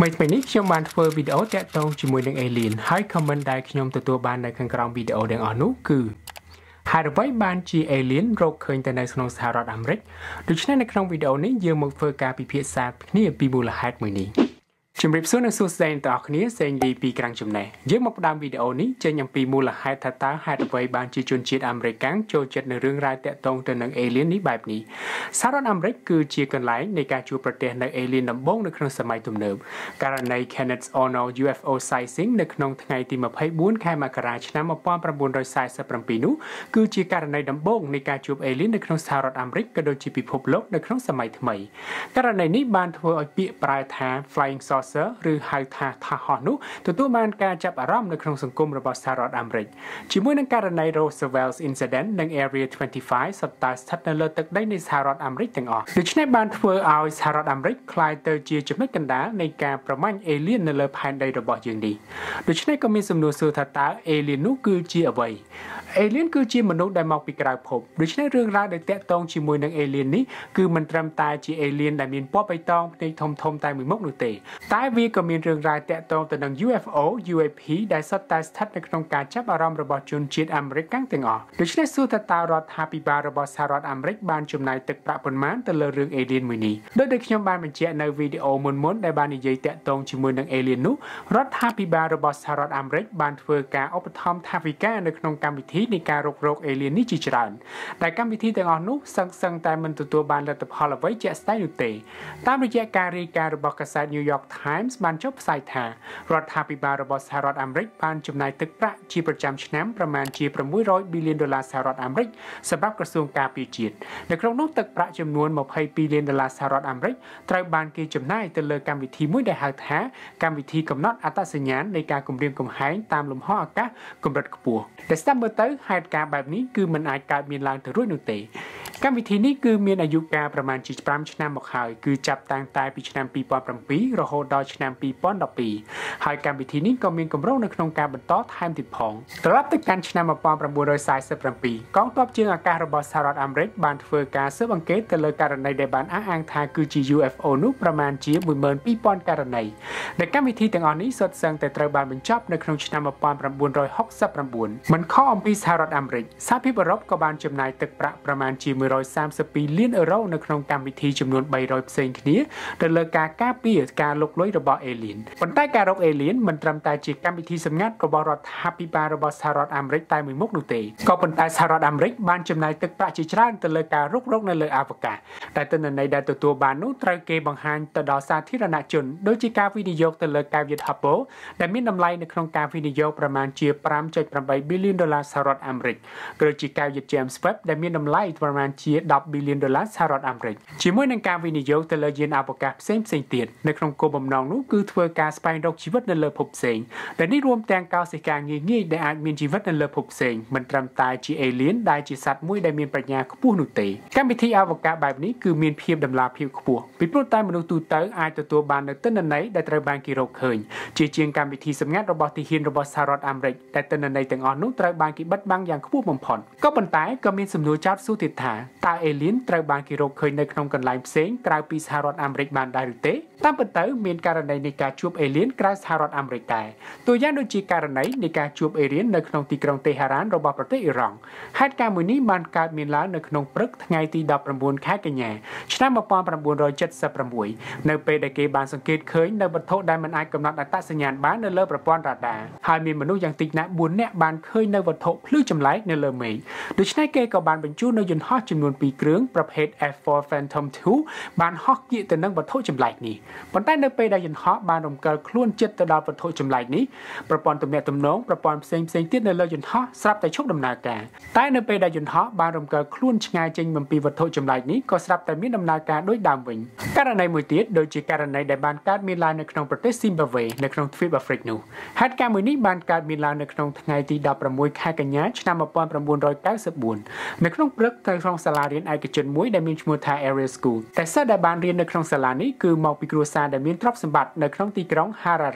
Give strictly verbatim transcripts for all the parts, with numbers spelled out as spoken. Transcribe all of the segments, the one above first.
ไม่เป็นนี้ខ្ញុំបានធ្វើវីដេអូតាក់ទងជាមួយនឹង alien ហើយ comment ដែលខ្ញុំទទួលបាននៅខាងក្រោមវីដេអូទាំងអស់នោះគឺហេតុអ្វីបានជា alien រកឃើញតែនៅក្នុងសហរដ្ឋអាមេរិកដូច្នេះនៅក្នុងវីដេអូនេះយើងមកធ្វើការពិភាក្សាគ្នាពីមូលហេតុមួយនេះជំរាបសួរនិងសួស្តីអ្នកទាំងអស់គ្នាសេងលីពីក្រាំងចំណេះយើងមកផ្ដើមវីដេអូនេះចេញអំពីមូលហេតុថាតើហេតុអ្វីបានជាជនជាតិអាមេរិកចូលចិត្តនៅរឿងរ៉ាវតាក់ទងទៅនឹង alien នេះបែបនេះសហរដ្ឋអាមេរិកគឺជាកន្លែងនៃការជួបប្រទះនៅ alien ដំបូងនៅក្នុងសម័យទំនើបករណី Kenneth Arnold ยู เอฟ โอ sighting នៅក្នុងថ្ងៃទីម្ភៃបួនខែមករាឆ្នាំmột nghìn chín trăm四十七នោះគឺជាករណីដំបូងនៃការជួប alien នៅក្នុងសហរដ្ឋអាមេរិកក៏ដូចជាពិភពលោកនៅក្នុងសម័យថ្មីករណីនេះបានធ្វើឲ្យពាក្យប្រែថា flying saucer ឬហៅថាថាហោះនោះទទួលបានការចាប់អារម្មណ៍នៅក្នុងសង្គមរបស់សហរដ្ឋអាមេរិកជាមួយនឹងករណី Roosevelt Incident និង Area twenty-five សុទ្ធតែស្ថិតនៅលើទឹកដីនៃសហរដ្ឋអាមេរិកទាំងអស់ដូច្នេះបានធ្វើឲ្យសហរដ្ឋអាមេរិកក្លាយទៅជាចំណុចកណ្ដាលនៃការប្រមាញ់ alien នៅលើផែនដីរបស់យើងនេះដូច្នេះក៏មានសំណួរសួរថាតើ alien នោះគឺជាអ្វី alien គឺជាមនុស្សដែលមកពីក្រៅភពដូច្នេះរឿងរ៉ាវដែលតាក់ទងជាមួយនឹង alien នេះគឺមិនត្រឹមតែជា alien ដែលមានពណ៌បៃតងភ្នែកធំធំតែមួយមុខនោះទេតែវាក៏មានរឿងរ៉ាវតាក់ទងទៅនឹង ยู เอฟ โอ ยู เอ พี ដែលសុទ្ធតែស្ថិតនៅក្នុងការចាប់អារម្មណ៍របស់ជនជាតិអាមេរិកទាំងអស់ដូច្នេះសួរថាតើរដ្ឋាភិបាលរបស់សហរដ្ឋអាមេរិកបានចំណាយទឹកប្រាក់ប៉ុន្មានទៅលើរឿង alien មួយនេះដោយដែលខ្ញុំបានបញ្ជាក់នៅវីដេអូមុនមុនដែលបាននិយាយតាក់ទងជាមួយនឹង alien នោះរដ្ឋាភិបាលរបស់សហរដ្ឋអាមេរិកបានធ្វើការឧបត្ថម្ភថវិកានៅក្នុងកម្មវិធីនៃការរករក alien នេះជាច្រើនដែលកម្មវិធីទាំងអស់នោះសឹងសឹងតែមិនទទួលបានលទ្ធផលអ្វីជាក់ស្ដែងនោះទេតាមរយៈការរាយការណ៍របស់កាសែត New York Times បានចុះផ្សាយថារដ្ឋាភិបាលរបស់សហរដ្ឋអាមេរិកបានចំណាយទឹកប្រាក់ជាប្រចាំឆ្នាំប្រមាណជាsáu trămប៊ីលានដុល្លារសហរដ្ឋអាមេរិកសម្រាប់ក្រសួងការពារជាតិនៅក្នុងនោះទឹកប្រាក់ចំនួនtwenty-twoលានដុល្លារសហរដ្ឋអាមេរិកត្រូវបានគេចំណាយទៅលើកម្មវិធីមួយដែលហៅថាកម្មវិធីកំណត់អត្តសញ្ញាណនៃការគម្រាមកំហែងតាមលំហអាកាសកម្រិតខ្ពស់តែស្ដាប់មើលទៅហេតុការណ៍បែបនេះគឺមិនអាចកើតមានឡើងទៅរួចនោះទេកម្មវិធីនេះគឺមានអាយុកាលប្រមាណជាfiveឆ្នាំមកហើយគឺចាប់តាំងតែពីឆ្នាំtwo thousand sevenរហូតដល់ឆ្នាំtwo thousand twelveហើយកម្មវិធីនេះក៏មានគម្រោងនៅក្នុងការបន្តថែមទៀតផងត្រឡប់ទៅកាន់ឆ្នាំone thousand nine hundred forty-sevenកងទ័ពជើងអាកាសរបស់សហរដ្ឋអាមេរិកបានធ្វើការស៊ើបអង្កេតទៅលើករណីដែលបានអះអាងថាគឺជា ยู เอฟ โอ នោះប្រមាណជាtwelve thousandករណីដែលកម្មវិធីទាំងអស់នេះសុទ្ធសឹងតែត្រូវបានបញ្ចប់នៅក្នុងឆ្នាំone thousand nine hundred sixty-nineមិនខុសអំពីសហរដ្ឋអាមេរិកសហភាពអឺរ៉ុបក៏បានចំណាយទឹកប្រាក់ប្រមាណជាone hundred thirty-twoលានអឺរ៉ូនៅក្នុងកម្មវិធីចំនួនthree hundredផ្សេងគ្នាទៅលើការការពារការលុកលុយរបស់ alien ប៉ុន្តែការរក alien មិនត្រឹមតែជាកម្មវិធីសម្ងាត់របស់រដ្ឋាភិបាលរបស់សហរដ្ឋអាមេរិកតែមួយមុខនោះទេក៏ប៉ុន្តែសហរដ្ឋអាមេរិកបានចំណាយទឹកប្រាក់ជាច្រើនទៅលើការរុករកនៅលើអវកាសតែទិន្នន័យដែលទទួលបាននោះត្រូវគេបង្ហាញទៅដល់សាធារណជនដូចជាការវិនិយោគទៅលើការវិទ្យា Hubble ដែលមានតម្លៃនៅក្នុងការវិនិយោគប្រមាណជាfive point eightប៊ីលានដុល្លារសហរដ្ឋអាមេរិកក៏ដូចជាការវិទ្យា James Webb ដែលមានតម្លៃប្រមាណជាtenប៊ីលានដុល្លារសហរដ្ឋអាមេរិកជាមួយនឹងការវិនិយោគទៅលើយានអវកាសផ្សេងផ្សេងទៀតនៅក្នុងគោលបំណងនោះគឺធ្វើការស្វែងរកជីវិតនៅលើភពផ្សេងដែលនេះរួមទាំងកោសិកាងាយងាយដែលអាចមានជីវិតនៅលើភពផ្សេងមិនត្រឹមតែជា alien ដែលជាសត្វមួយដែលមានប្រាជ្ញាខ្ពស់នោះទេកម្មវិធីអវកាសបែបនេះគឺមានភាពតម្លាភាពខ្ពស់ពីព្រោះតែមនុស្សទូទៅអាចទទួលបាននូវទិន្នន័យដែលត្រូវបានគេរកឃើញជាជាងកម្មវិធីសម្ងាត់របស់ទាហានរបស់សហរដ្ឋអាមេរិកតែទិន្នន័យទាំងអស់នោះត្រូវបានគេបិទបាំងយ៉ាងខ្ពស់បំផុតក៏ប៉ុន្តែក៏មានសំណួរចោទសួរទៀតថាតើ alien ត្រូវបានគេរកឃើញនៅក្នុងកន្លែងផ្សេងក្រៅពីសហរដ្ឋអាមេរិកបានដែរឬទេតាមពិតទៅមានករណីនៃការជួប alien ក្រៅសហរដ្ឋអាមេរិកដែរតួយ៉ាងដូចជាករណីនៃការជួប alien នៅក្នុងទីក្រុងតេហេរ៉ានរបស់ប្រទេសអ៊ីរ៉ង់ហេតុការណ៍មួយនេះបានកើតមានឡើងនៅក្នុងព្រឹកថ្ងៃទីnineteenខែកញ្ញាឆ្នាំone thousand nine hundred seventy-sixនៅពេលដែលគេបានសង្កេតឃើញនៅវត្ថុដែលមិនអាចកំណត់អត្តសញ្ញាណបាននៅលើប្រព័ន្ធរ៉ាដាហើយមានមនុស្សយ៉ាងតិចណាស់fourនាក់បានឃើញនៅវត្ថុភ្លឺចម្លែកនៅលើមេឃដូច្នេះគេក៏បានបញ្ជូននៅយន្តហោះចំនួនtwoគ្រឿងប្រភេទ F four Phantom two បានហោះកៀកទៅនឹងវត្ថុចម្លែកនេះប៉ុន្តែនៅពេលដែលយន្តហោះបានរំកិលខ្លួនជិតទៅដល់វត្ថុចម្លែកនេះប្រព័ន្ធទំនាក់ទំនងប្រព័ន្ធផ្សេងផ្សេងទៀតនៅលើយន្តហោះស្រាប់តែឈប់ដំណើរការតែនៅពេលដែលយន្តហោះបានរំកិលខ្លួនឆ្ងាយចេញពីវត្ថុចម្លែកនេះក៏ស្រាប់តែមានដំណើរការដូចដើមវិញករណីមួយទៀតដូចជាករណីដែលបានកើតមានឡើងនៅក្នុងប្រទេស Zimbabwe នៅក្នុងទ្វីបអាហ្វ្រិកនោះហេតុការណ៍មួយនេះបានកើតមានឡើងនៅក្នុងថ្ងៃទីsixteenខែកញ្ញាឆ្នាំone thousand nine hundred ninety-fourនៅក្នុងព្រឹកទៅក្នុងសាលារៀនឯកជនមួយដែលមានឈ្មោះថា Area School តែសិស្សដែលបានរៀននៅក្នុងសាលានេះគឺមកពីគ្រួសារដែលមានទ្រព្យសម្បត្តិនៅក្នុងទីក្រុង Harare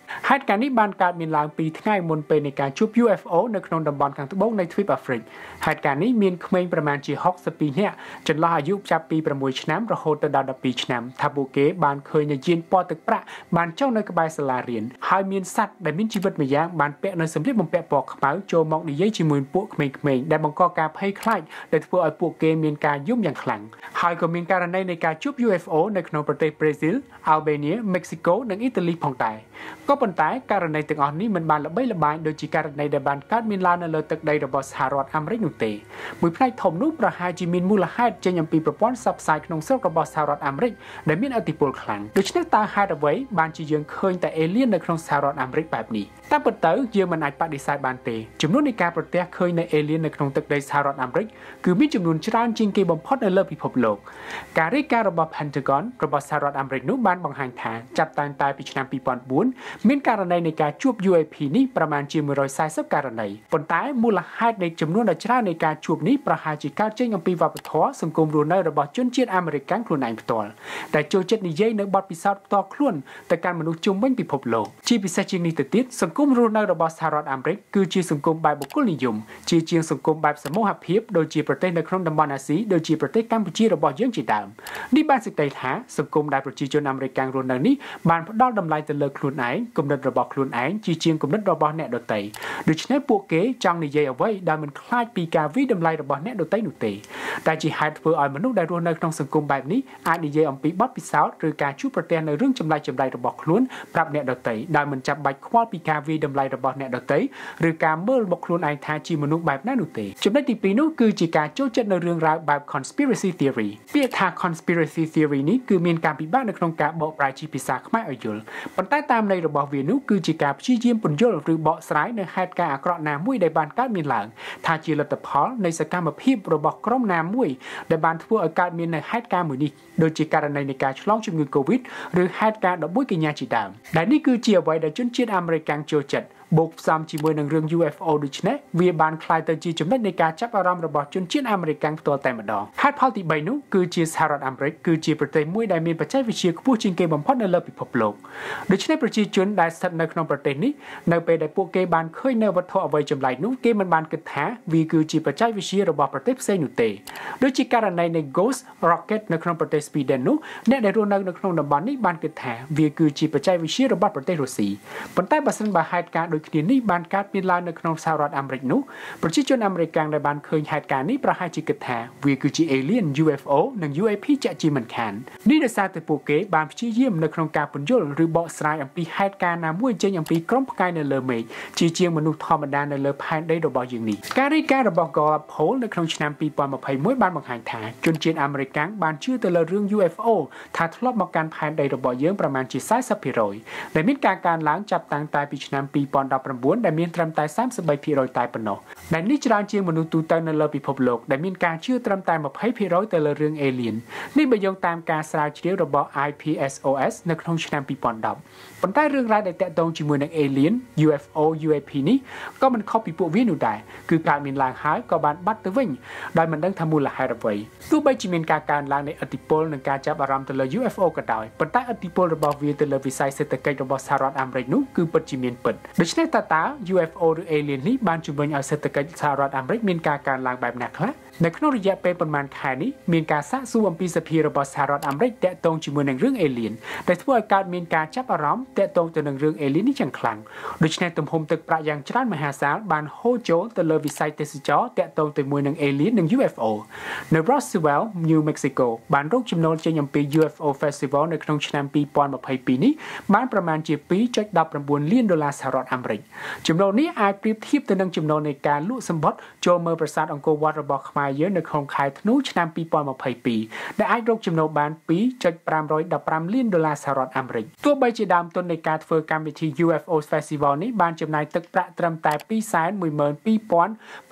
ហេតុការណ៍នេះបានកើតមានឡើងពីថ្ងៃមុនពេលនៃការជួប ยู เอฟ โอ នៅក្នុងតំបន់ខាងត្បូងនៃទ្វីបអាហ្វ្រិកហេតុការណ៍នេះមានក្មេងប្រមាណជាหกสิบពីរនាក់ចន្លោះអាយុចាប់ពីหกឆ្នាំរហូតទៅដល់สิบสองឆ្នាំថាពួកគេបានឃើញយានពណ៌ទឹកប្រាក់បានចុះនៅក្បែរសាលារៀនហើយមានសត្វដែលមានជីវិតម្យ៉ាងបានពាក់នៅសម្លៀកបំពាក់ពណ៌ខ្មៅចូលមកនិយាយជាមួយពួកក្មេងៗដែលបង្កការភ័យខ្លាចដែលធ្វើឲ្យពួកគេមានការយំយ៉ាងខ្លាំងហើយក៏មានករណីនៃការជួប ยู เอฟ โอ នៅក្នុងប្រទេសប្រេស៊ីល អាល់បេនី មិចស៊ីកូនិងអ៊ីតាលីផងដែរក៏ប៉ុន្តែករណីទាំងអស់នេះមិនបានល្បីល្បាញដូចជាករណីដែលបានកើតមានឡើងនៅលើទឹកដីរបស់សហរដ្ឋអាមេរិកនោះទេមួយផ្នែកធំនោះប្រហែលជាមានមូលហេតុចេញអំពីប្រព័ន្ធផ្សព្វផ្សាយក្នុងស្រុករបស់សហរដ្ឋអាមេរិកដែលមានឥទ្ធិពលខ្លាំងដូច្នេះតើហេតុអ្វីបានជាយើងឃើញតែអេលៀននៅក្នុងសហរដ្ឋអាមេរិកបែបនេះតាមពិតទៅយើងមិនអាចបដិសេធបានទេចំនួននៃការប្រទះឃើញនៅអេលៀននៅក្នុងទឹកដីសហរដ្ឋអាមេរិកគឺមានចំនួនច្រើនជាងគេបំផុតនៅលើពិភពលោកការរាយការណ៍របស់ Pentagon របស់សហរដ្ឋអាមេរិកនោះបានបង្ហាញថាចាប់តាំងតែពីឆ្នាំពីរពាន់បួនមានករណីនៃការជួប ยู เอ พี នេះប្រមាណជាមួយរយสี่สิบករណីប៉ុន្តែមូលហេតុនៃចំនួនដ៏ច្រើននៃការជួបនេះប្រហែលជាកើតចេញអំពីវប្បធម៌សង្គមរស់នៅរបស់ជនជាតិអាមេរិកខ្លួនឯងផ្ទាល់ដែលចូលចិត្តនិយាយនៅបទពិសោធន៍ផ្ទាល់ខ្លួនទៅកាន់មនុស្សជុំវិញពិភពលោកជាពិសេសជាងនេះទៅទៀតសង្គមរស់នៅរបស់សហរដ្ឋអាមេរិកគឺជាសង្គមបែបបុគ្គលនិយមជាជាងសង្គមបែបសមូហភាពដូចជាប្រទេសនៅក្នុងតំបន់អាស៊ីដូចជាប្រទេសកម្ពុជារបស់យើងជាដើមនេះបានសេចក្តីថាសង្គមដែលប្រជាជនអាមេរិករស់នៅនេះបានផ្ដល់តម្លៃទៅលើខ្លួនឯងគំនិតរបស់ខ្លួនឯងជាជាងគំនិតរបស់អ្នកដទៃដូច្នេះពួកគេចង់និយាយអ្វីដែលមិនខ្លាចពីការវិតម្លៃរបស់អ្នកដទៃនោះទេតែជាហេតុធ្វើឲ្យមនុស្សដែលរស់នៅក្នុងសង្គមបែបនេះអាចនិយាយអំពីបទពិសោធន៍ឬការជួបប្រទះនៅរឿងចម្លែកចម្លែករបស់ខ្លួនប្រាប់អ្នកដទៃដោយមិនចាំបាច់ខ្វល់ពីការវិតម្លៃរបស់អ្នកដទៃឬការមើលមកខ្លួនឯងថាជាមនុស្សបែបណានោះទេចំណុចទីពីរនោះគឺជាការចូលចិត្តនៅរឿងរ៉ាវបែប conspiracy theory ពាក្យថា conspiracy theory នេះគឺមានការពិបាកនៅក្នុងការបកប្រែជាភាសាខ្មែរឲ្យយល់ប៉ុន្តែតាមន័យរបស់វានោះគឺជាការព្យាយាមពន្យល់ឬបកស្រាយនៅហេតុការណ៍អាក្រក់ណាមួយដែលបានកើតមានឡើងថាជាលទ្ធផលនៃសកម្មភាពរបស់ក្រុមណាមួយដែលបានធ្វើឲ្យកើតមាននៅហេតុការណ៍មួយនេះដូចជាករណីនៃការឆ្លងជំងឺ Covid ឬហេតុការណ៍ដប់មួយកញ្ញាជាដើមដែលនេះគឺជាអ្វីដែលជនជាតិអាមេរិកចូលចិត្តបូកផ្សំជាមួយនឹងរឿង ยู เอฟ โอ ដូច្នេះវាបានคล้ายទៅជាចំណុចនៃការចាប់អារម្មណ៍របស់ជនជាតិអាមេរិកផ្ទាល់តែម្ដងហេតុផលទីបីនោះគឺជាសហរដ្ឋអាមេរិកគឺជាប្រទេសមួយដែលមានបច្ចេកវិទ្យាខ្ពស់ជាងគេបំផុតនៅលើពិភពលោកដូច្នេះប្រជាជនដែលស្ថិតនៅក្នុងប្រទេសនេះនៅពេលដែលពួកគេបានឃើញនៅវត្ថុអ្វីចម្លែកនោះគេមិនបានគិតថាវាគឺជាបច្ចេកវិទ្យារបស់ប្រទេសផ្សេងនោះទេដូចជាករណីនៃ Ghost Rocket នៅក្នុងប្រទេស Sweden នោះអ្នកដែលរស់នៅនៅក្នុងតំបន់នេះបានគិតថាវាគឺជាបច្ចេកវិទ្យារបស់ប្រទេសរុស្ស៊ីប៉ុន្តែបើសិនបើហេតុការណ៍គ្នានេះបានកើតមានឡើងនៅក្នុងសហរដ្ឋអាមេរិកនោះប្រជាជនអាមេរិកដែលបានឃើញហេតុការណ៍នេះប្រហែលជាគិតថាវាគឺជា alien ยู เอฟ โอ និង ยู เอ พี ជាក់ជាមិនខាននេះដោយសារតែពួកគេបានព្យាយាមនៅក្នុងការពន្យល់ឬបកស្រាយអំពីហេតុការណ៍ណាមួយចេញអំពីក្រុមផ្កាយនៅលើមេឃជាជាងមនុស្សធម្មតានៅលើផែនដីរបស់យើងនេះការរាយការណ៍របស់ Gallup Poll នៅក្នុងឆ្នាំពីរពាន់ยี่สิบเอ็ดបានបង្ហាញថាជនជាតិអាមេរិកបានជឿទៅលើរឿង ยู เอฟ โอ ថាធ្លាប់មកកាន់ផែនដីរបស់យើងប្រមាណជាสี่สิบเปอร์เซ็นต์ ដែលមានការកើនឡើងចាប់តាំងតែពីឆ្នាំពីរពាន់ដប់ប្រាំបួនដែលមានត្រឹមតែสามสิบสามเปอร์เซ็นต์ តែប៉ុណ្ណោះដែលនេះច្រើនជាងមនុស្សទូទៅនៅលើពិភពលោកដែលមានការជឿត្រឹមតែยี่สิบเปอร์เซ็นต์ ទៅលើរឿង alien នេះបើយោងតាមការស្រាវជ្រាវរបស់ ไอ พี เอส โอ เอส នៅក្នុងឆ្នាំពីរពាន់ដប់ប៉ុន្តែរឿងរ៉ាវដែលតាក់ទងជាមួយនឹង alien ยู เอฟ โอ ยู เอ พี នេះក៏មិនខុសពីពួកវានោះដែរគឺកើតមានឡើងហើយក៏បានបាត់ទៅវិញដោយមិនដឹងថាមូលហេតុអ្វីទោះបីជាមានការកើនឡើងនៃឥទ្ធិពលនិងការចាប់អារម្មណ៍ទៅលើ ยู เอฟ โอ ក៏ដោយប៉ុន្តែឥទ្ធិពលរបស់វាទៅលើវិស័យសេដ្ឋកិច្ចរបស់សហរដ្ឋអាមេរិកនោះគឺពិតជាមានពិតដូច្នេះតើតើ ยู เอฟ โอ ឬ alien នេះបានជំរុញឲ្យសេដ្ឋកិច្ចសហរដ្ឋអាមេរិកមានការកើនឡើងបែបណាខ្លះនៅក្នុងរយៈពេលប្រមាណខែនេះមានការសាកសួរអំពីសភារបស់សហរដ្ឋអាមេរិកតាក់ទងជាមួយនឹងរឿង alien ដែលធ្វើឲ្យកើតមានការចាប់អារម្មណ៍តាក់ទងទៅនឹងរឿង alien នេះយ៉ាងខ្លាំងដូច្នេះទំហំទឹកប្រាក់យ៉ាងច្រើនមហាសាលបានហូរចូលទៅលើវិស័យទេសចរណ៍តាក់ទងទៅជាមួយនឹង alien និង ยู เอฟ โอ នៅ Roswell New Mexico បានរកចំណូលចេញអំពី ยู เอฟ โอ Festival នៅក្នុងឆ្នាំពីរពាន់ยี่สิบtwoនេះបានប្រមាណជាtwo point one nineលានដុល្លារសហរដ្ឋអាមេរិកចំណូលនេះអាចប្រៀបធៀបទៅនឹងចំណូលនៃការលក់សម្បត្តិចូលមើលប្រាសាទអង្គរវត្តរបស់ខ្មែរយើងនៅក្នុងខែធ្នូឆ្នាំពីរពាន់ยี่สิบtwoដែលអាចរកចំណូលបានtwo point five one fiveលានដុល្លារសហរដ្ឋអាមេរិកទោះបីជាដើមទុននៃការធ្វើកម្មវិធី ยู เอฟ โอ Festival នេះបានចំណាយទឹកប្រាក់ត្រឹមតែtwo hundred twelve thousand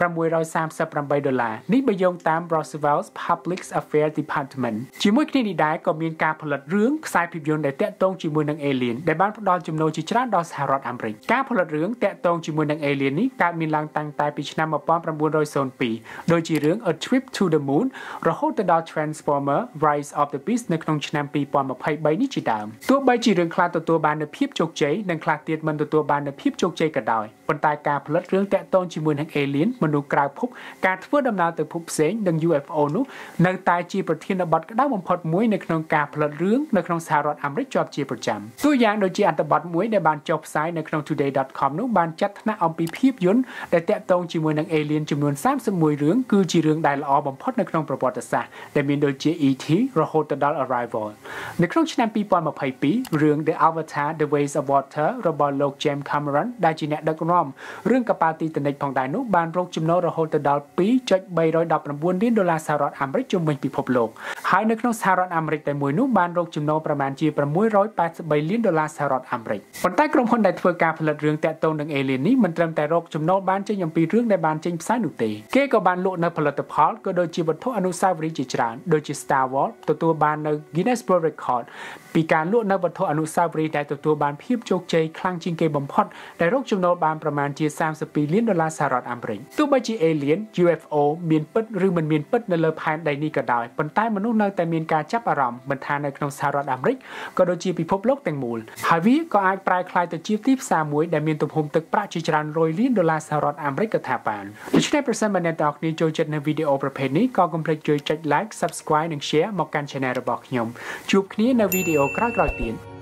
six hundred thirty-eightដុល្លារនេះបើយោងតាម Roosevelt Public Affairs Department ជាមួយគ្នានេះដែរក៏មានការផលិតរឿងខ្សែភាពយន្តដែលតាក់ទងជាមួយនឹង alien ដែលបានផ្ដល់ចំណូលជាច្រើនដល់សហរដ្ឋអាមេរិកការផលិតរឿងតាក់ទងជាមួយនឹង alien នេះកើតមានឡើងតាំងតែពីឆ្នាំnineteen oh twoដូចជារឿង A Trip to the Moon រហូតទៅដល់ Transformer Rise of the Beast នៅក្នុងឆ្នាំពីរពាន់ម្ភៃបីនេះជាដើមទោះបីជារឿងខ្លះទទួលបាននូវភាពជោគជ័យនិងខ្លះទៀតមិនទទួលបាននូវភាពជោគជ័យក៏ដោយប៉ុន្តែការផលិតរឿងតាក់ទងជាមួយនឹង Alien មនុស្សក្រៅភពការធ្វើដំណើរទៅភពផ្សេងនិង U F O នោះនៅតែជាប្រធានបទក្តៅបំផុតមួយនៅក្នុងការផលិតរឿងនៅក្នុងសហរដ្ឋអាមេរិកជាប់ជាប្រចាំតួយ៉ាងដូចជាអត្ថបទមួយដែលបានចុះផ្សាយនៅក្នុង today dot com នោះបានចាត់ថ្នាក់អំពីភាពយន្តដែលតាក់ទងជាមួយនឹង Alien ចំនួនសាមសិបមួយរឿងគឺជារឿងដែលល្អបំផុតនៅក្នុងប្រវត្តិសាស្ត្រដែលមានដូចជា E T រហូតទៅដល់ Arrival នៅក្នុងឆ្នាំពីរពាន់ម្ភៃពីររឿង The Avatar The Ways of Water របស់លោក James Cameron ដែលជាអ្នកដឹកនាំរឿងកប៉ាល់ទីតានិកផងដែរនោះបានរកចំណូលរហូតទៅដល់ ពីរសេនបីដប់ប្រាំបួនលានដុល្លារសហរដ្ឋអាមេរិកជុំវិញពិភពលោកហើយនៅក្នុងសហរដ្ឋអាមេរិកតែមួយនោះបានរកចំណូលប្រមាណជាប្រាំមួយរយប៉ែតសិបបីលានដុល្លារសហរដ្ឋអាមេរិកប៉ុន្តែក្រុមហ៊ុនដែលធ្វើការផលិតរឿងតាក់ទងនឹង Alien នេះមិនត្រឹមតែរកចំណូលបានចេញអំពីរឿងដែលបានចេញផ្សាយនោះទេគេក៏បានលក់នៅផលិតផលក៏ដូចជាវត្ថុអនុស្សាវរីយ៍ជាច្រើនដូចជា Star Wars ទទួលបាននៅ Guinness World Record ពីការលក់នៅវត្ថុអនុស្សាវរីយ៍ដែលទទួលបានភាពជោគជ័យខ្លាំងជាងគេបំផុតដែលរកចំណូលបានប្រមាណជាសាមសិបពីរលានដុល្លារសហរដ្ឋអាមេរិកទោះបីជា Alien U F O មានពិតឬមិនមានពិតនៅលើផែនដីនេះក៏ដោយប៉ុន្តែមនុស្សនៅតែមានការចាប់អារម្មណ៍មិនថានៅក្នុងសហរដ្ឋអាមេរិកក៏ដូចជាពិភពលោកទាំងមូលហើយវាក៏អាចប្រែក្លាយទៅជាទីផ្សារមួយដែលមានទំហំទឹកប្រាក់ជាច្រើនរយលានដុល្លារសហរដ្ឋអាមេរិកក៏ថាបានដូច្នេះប្រសិនបើអ្នកទាំងអស់គ្នាចូលចិត្តនៅវីដេអូប្រភេទនេះក៏កុំភ្លេចជួយចុច like Subscribe និង Share មកកាន់ Channel របស់ខ្ញុំជួបគ្នានៅវីដេអូក្រោយៗទៀត